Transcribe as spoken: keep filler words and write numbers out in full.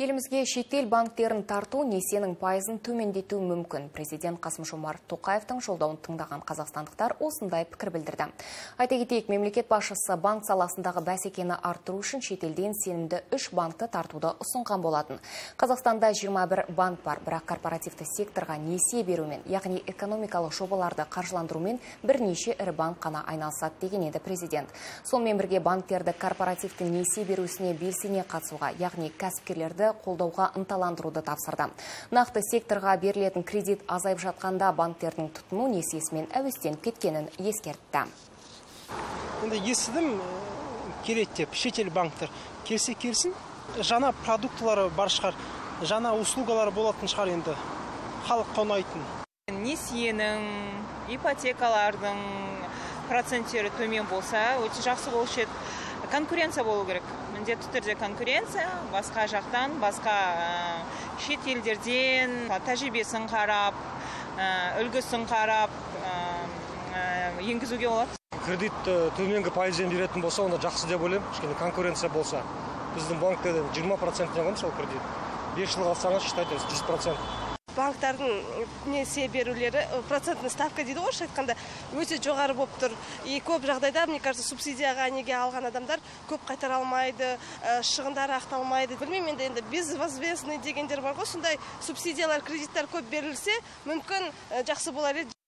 Елімізге шетел банктерін тарту несиенің пайызын төмендету мүмкін. Президент Қасым-Жомарт Тоқаевтың жолдауын тыңдаған қазақстандықтар осындай пікір білдірді. Айта кетейік, мемлекет басшысы банк саласындағы бәсекені арттыру үшін шетелден сенімді үш банкты тартуды ұсынған болатын. Қазақстанда жиырма бір банк бар, бірақ корпоративті секторға несие берумен, яғни экономикалық жобаларды қаржыландырумен бірнеше ірі банк қана айналысады деген еді президент. Сонымен бірге банктерді корпоративті несие берусіне белсене қатысуға, яғни кәсіпкерлерді қолдауға ынталандыруды тапсырды. Нақты секторға берілетін кредит азайып жатқанда банктердің тұтыну несиесімен әуестеніп кеткенін ескертті. Енді естідім, келеді деп, шетел банктер келсе келсін, жаңа продуктылары бар шығар, жаңа услугалары болатын шығар, енді халық қонайтын. Несиенің, ипотекалардың проценттері төмен болса, өте жақсы болушы еді. Конкуренция болу керек. Міндетті түрде конкуренция, басқа жақтан, басқа шет елдерден тәжірибесін қарап, үлгісін қарап енгізуге болады. Кредит төменгі пайызбен беретін болса, онда жақсы деп ойлаймын. Кішкене конкуренция болса. Біздің банкте жиырма проценттен ғой сол кредит. бес жылға алсаңыз, считайте, жүз процент. Банктардың несие берулері процентный ставка дейді ғой, айтқанда өте жоғары болып тұр. И көп жағдайда, мне кажется, субсидияға неге алған адамдар көп қайтара алмайды, шығындары ақталмайды. Білмеймін, енді енді безвозмездный дегендер бар ғой, сондай субсидиялар, кредиттер көп берілсе, мүмкін жақсы болар еді.